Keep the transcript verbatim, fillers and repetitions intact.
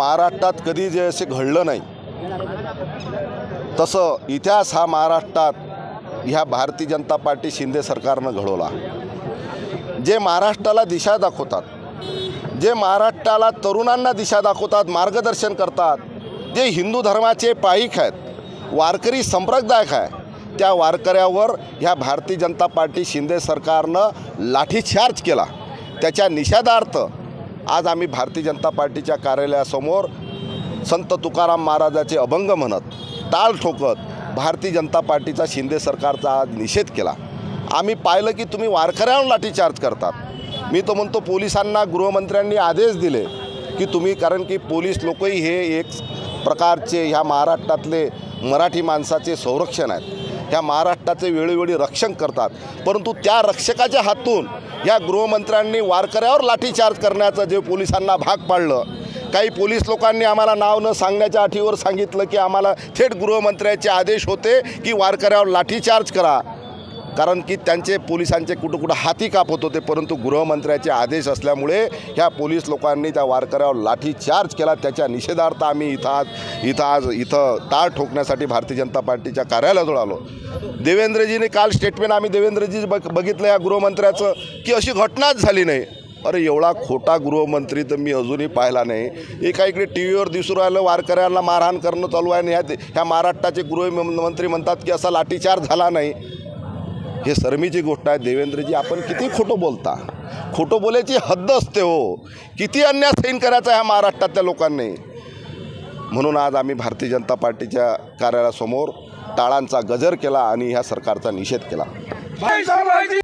महाराष्ट्रात कधी जे असे घडलं नाही तसं इतिहास हा महाराष्ट्रात ह्या भारतीय जनता पार्टी शिंदे सरकारनं घडवला। जे महाराष्ट्राला दिशा दाखवतात, जे महाराष्ट्राला तरुणांना दिशा दाखवतात, मार्गदर्शन करतात, जे हिंदू धर्माचे पाईक आहेत, वारकरी संप्रदाय आहे, त्या वारकऱ्यावर ह्या भारतीय जनता पार्टी शिंदे सरकारनं लाठीचार्ज केला। त्याच्या निषेधार्थ आज आम्ही भारतीय जनता पार्टीच्या कार्यालयासमोर संत तुकाराम महाराजाचे अभंग म्हणत, टाळ ठोकत भारतीय जनता पार्टीचा शिंदे सरकारचा आज निषेध केला। आम्ही पाहिलं की तुम्ही वारकऱ्यांवर लाठीचार्ज करतात। मी तो म्हणतो पोलिसांना गृहमंत्र्यांनी आदेश दिले की तुम्ही, कारण की पोलीस लोकही हे एक प्रकारचे ह्या महाराष्ट्रातले मराठी माणसाचे संरक्षण आहेत, ह्या महाराष्ट्राचे वेळोवेळी रक्षण करतात, परंतु त्या रक्षकाच्या हातून ह्या गृहमंत्र्यांनी वारकऱ्यावर लाठीचार्ज करण्याचं जे पोलिसांना भाग पाडलं। काही पोलीस लोकांनी आम्हाला नाव न सांगण्याच्या अटीवर सांगितलं की आम्हाला थेट गृहमंत्र्याचे आदेश होते की वारकऱ्यावर लाठीचार्ज करा, कारण की त्यांचे पोलिसांचे कुठं कुठं हाती कापत होते, परंतु गृहमंत्र्याचे आदेश असल्यामुळे ह्या पोलीस लोकांनी त्या वारकऱ्यावर लाठीचार्ज केला। त्याच्या निषेधार्थ आम्ही इथं आज इथं आज इथं टाळ ठोकण्यासाठी भारतीय जनता पार्टीच्या कार्यालयाजवळ आलो। देवेंद्रजीने काल स्टेटमेंट आम्ही देवेंद्रजी बघ बघितलं या गृहमंत्र्याचं की अशी घटनाच झाली नाही। अरे एवढा खोटा गृहमंत्री तर मी अजूनही पाहिला नाही। एका इकडे टी व्हीवर दिसून राहिलं वारकऱ्यांना मारहाण करणं चालू आहे, आणि ह्या ह्या महाराष्ट्राचे गृहमंत्री म्हणतात की असा लाठीचार्ज झाला नाही। हे शरमेची गोष्ट आहे। देवेंद्रजी, आपण किती खोटं बोलता, खोटं बोलायची हद्द असते हो। किती अन्याय सहन करायचा ह्या महाराष्ट्रातल्या लोकांनी। म्हणून आज आम्ही भारतीय जनता पार्टीच्या कार्यालयासमोर टाळांचा गजर केला आणि ह्या सरकारचा निषेध केला।